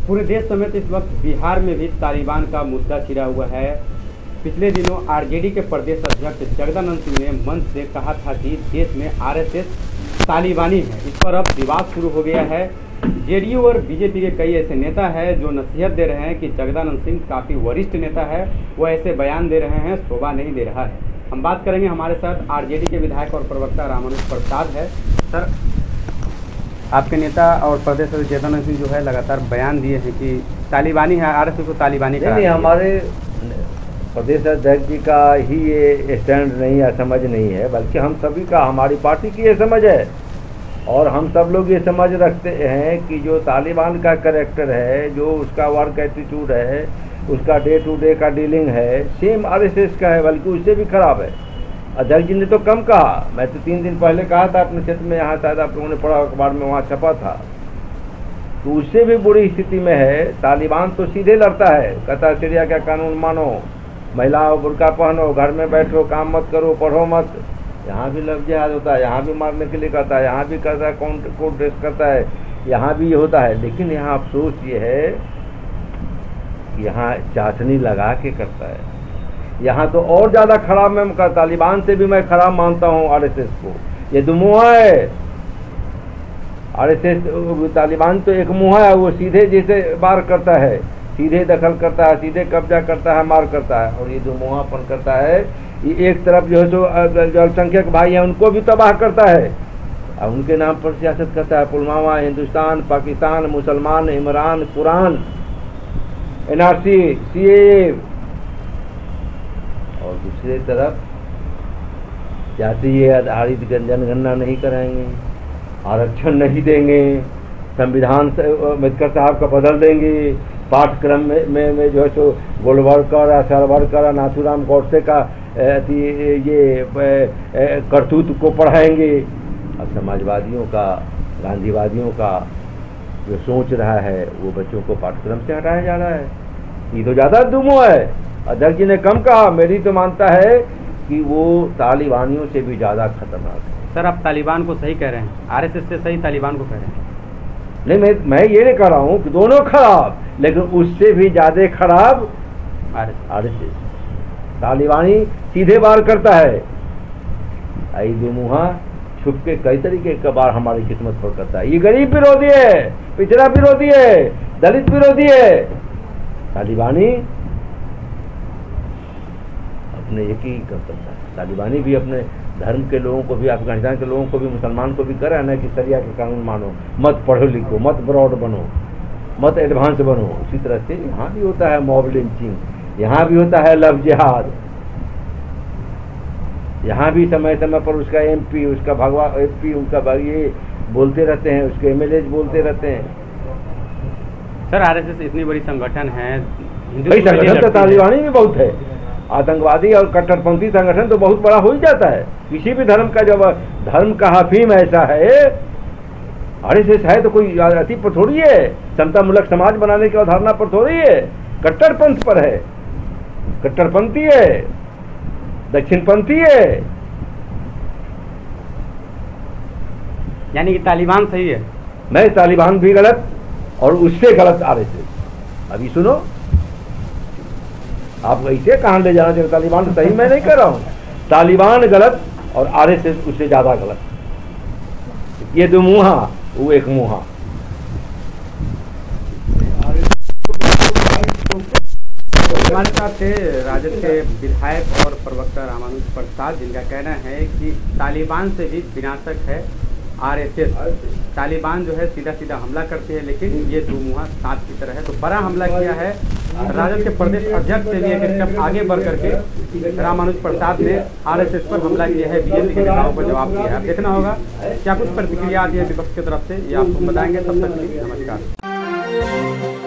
पूरे देश समेत इस वक्त बिहार में भी तालिबान का मुद्दा छिड़ा हुआ है। पिछले दिनों आरजेडी के प्रदेश अध्यक्ष जगदानंद सिंह ने मंच से कहा था कि देश में आरएसएस तालिबानी है। इस पर अब विवाद शुरू हो गया है। जेडीयू और बीजेपी के कई ऐसे नेता हैं जो नसीहत दे रहे हैं कि जगदानंद सिंह काफ़ी वरिष्ठ नेता है, वो ऐसे बयान दे रहे हैं, शोभा नहीं दे रहा है। हम बात करेंगे, हमारे साथ आरजेडी के विधायक और प्रवक्ता रामानुज प्रसाद है। सर, आपके नेता और प्रदेश अध्यक्ष जगदानंद सिंह जो है लगातार बयान दिए हैं कि तालिबानी है, आरएसएस को तालिबानी करा नहीं, हमारे प्रदेश अध्यक्ष जी का ही ये स्टैंड नहीं है, समझ नहीं है, बल्कि हम सभी का, हमारी पार्टी की ये समझ है। और हम सब लोग ये समझ रखते हैं कि जो तालिबान का कैरेक्टर है, जो उसका वर्क एटीट्यूड है, उसका डे टू डे का डीलिंग है, सेम आरएसएस का है, बल्कि उससे भी खराब है। अध्यक्ष जी ने तो कम कहा, मैं तो 3 दिन पहले कहा था अपने क्षेत्र में, यहाँ शायद आप लोगों ने पढ़ा अखबार में, वहाँ छपा था, तो उससे भी बुरी स्थिति में है। तालिबान तो सीधे लड़ता है, कहता है सीरिया का कानून मानो, महिलाओं बुर्का पहनो, घर में बैठो, काम मत करो, पढ़ो मत। यहाँ भी लव जिहाद होता है, यहाँ भी मारने के लिए कहता है, यहाँ भी कहता है कोर्ट ड्रेस करता है, यहाँ भी ये होता है। लेकिन यहाँ अफसोस ये है कि यहाँ चाशनी लगा के करता है। यहाँ तो और ज़्यादा खराब, मैं तालिबान से भी मैं खराब मानता हूँ आरएसएस को। ये दो मुँहा है आरएसएस, तालिबान तो एक मुँहा है, वो सीधे जैसे वार करता है, सीधे दखल करता है, सीधे कब्जा करता है, मार करता है। और ये जो मुँहापन करता है, ये एक तरफ जो है सो अल्पसंख्यक भाई हैं उनको भी तबाह करता है, और उनके नाम पर सियासत करता है। पुलवामा, हिंदुस्तान, पाकिस्तान, मुसलमान, इमरान, कुरान, एनआरसी, सीएए। और दूसरी तरफ जातीय आधारित जनगणना नहीं कराएंगे, आरक्षण नहीं देंगे, संविधान अम्बेडकर साहब का बदल देंगे, पाठ्यक्रम में जो है सो गोलवलकर, सरवरकर, नाथूराम गोडसे का ये करतूत को पढ़ाएंगे। अब समाजवादियों का, गांधीवादियों का जो सोच रहा है वो बच्चों को पाठ्यक्रम से हटाया जा रहा है। ये तो ज़्यादा दुमो है। अध्यक्ष जी ने कम कहा, मेरी तो मानता है कि वो तालिबानियों से भी ज़्यादा खतरनाक है। सर, आप तालिबान को सही कह रहे हैं, आरएसएस से सही तालिबान को कह रहे हैं? नहीं, मैं ये नहीं कह रहा हूँ कि दोनों खराब, लेकिन उससे भी ज़्यादा खराब आरएसएस। तालिबानी सीधे वार करता है, आई दुमुहा छुप के कई तरीके का वार हमारी किस्मत पर करता है। ये गरीब विरोधी है, पिछड़ा विरोधी है, दलित विरोधी है। तालिबानी अपने एक ही कर सकता है। तालिबानी भी अपने धर्म के लोगों को भी, अफगानिस्तान के लोगों को भी, मुसलमान को भी कर रहा है ना कि शरिया के कानून मानो, मत पढ़ो लिखो, मत ब्रॉड बनो, मत एडवांस बनो। उसी तरह से यहाँ भी होता है मॉब लिंचिंग, यहाँ भी होता है लव जिहाद, यहाँ भी समय समय पर उसका एमपी, उसका भगवा एमपी, उनका ये बोलते रहते हैं, उसके एमएलए बोलते रहते हैं। सर, आरएसएस इतनी बड़ी संगठन है, भाई संगठन तो तालिबानी में बहुत है। आतंकवादी और कट्टरपंथी संगठन तो बहुत बड़ा हो ही जाता है किसी भी धर्म का। जब धर्म का हफीम ऐसा है, आरएसएस है, तो कोई अति पर थोड़ी है, समतामूलक समाज बनाने की अवधारणा पर थोड़ी है, कट्टरपंथ पर है, कट्टरपंथी है, दक्षिणपंथी है। यानी कि तालिबान सही है? नहीं, तालिबान भी गलत और उससे गलत आरएसएस। अभी सुनो, आप ऐसे कहाँ ले जाना चाहिए? तालिबान तो सही मैं नहीं कर रहा हूँ, तालिबान गलत और आरएसएस उससे ज्यादा गलत। ये दो मुँहा, वो एक मुँहा। हमारे साथ थे राजद के विधायक और प्रवक्ता रामानुज प्रसाद, जिनका कहना है कि तालिबान से भी विनाशक है आरएसएस। तालिबान जो है सीधा सीधा हमला करती है, लेकिन ये दुमुहा सांप की तरह है। तो बड़ा हमला किया है राजद के प्रदेश अध्यक्ष से भी एक स्टेप आगे बढ़ करके रामानुज प्रसाद ने आरएसएस पर हमला किया है, बीजेपी के नेताओं पर जवाब दिया है। अब देखना होगा क्या कुछ प्रतिक्रिया आती है विपक्ष की तरफ से, ये आपको बताएंगे। तब तक के लिए नमस्कार।